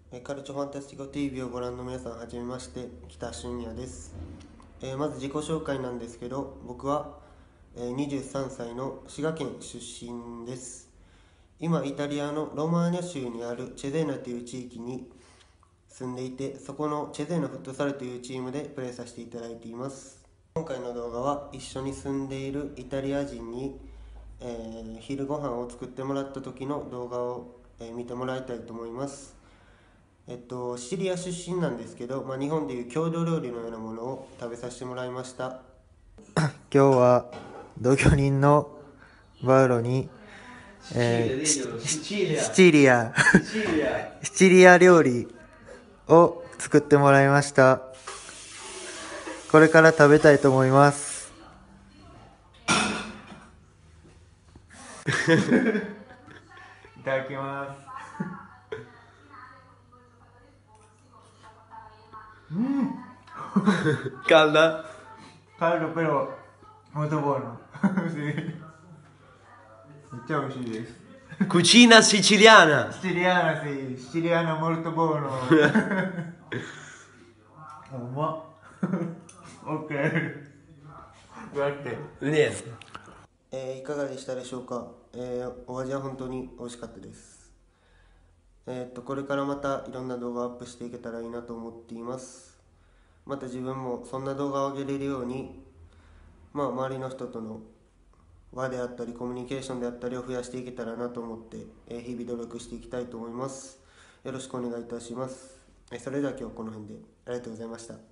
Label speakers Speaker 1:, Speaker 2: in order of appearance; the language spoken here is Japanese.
Speaker 1: カルチョファンタスティコ TV をご覧の皆さん、はじめまして、北俊也です。まず自己紹介なんですけど、僕は、23歳の滋賀県出身です。今、イタリアのロマーニャ州にあるチェゼーナという地域に住んでいて、そこのチェゼーナフットサルというチームでプレーさせていただいています。今回の動画は一緒に住んでいるイタリア人に、昼ご飯を作ってもらった時の動画を、見てもらいたいと思います。シチリア出身なんですけど、日本でいう郷土料理のようなものを食べさせてもらいました。今日は同居人のバウロに、シチリアシチリア料理を作ってもらいました。これから食べたいと思います。いただきます。
Speaker 2: Calda.
Speaker 1: Caldo però molto buono. Sì. めっちゃ美味しいです。
Speaker 2: Cucina siciliana.
Speaker 1: Siciliana, sì, siciliano molto buono. うまっ。OK。
Speaker 2: Niente.
Speaker 1: いかがでしたでしょうか。お味は本当に美味しかったです。これからまたいろんな動画をアップしていけたらいいなと思っています。また自分もそんな動画を上げれるように、周りの人との輪であったりコミュニケーションであったりを増やしていけたらなと思って、日々努力していきたいと思います。よろしくお願いいたします。それでは今日はこの辺でありがとうございました。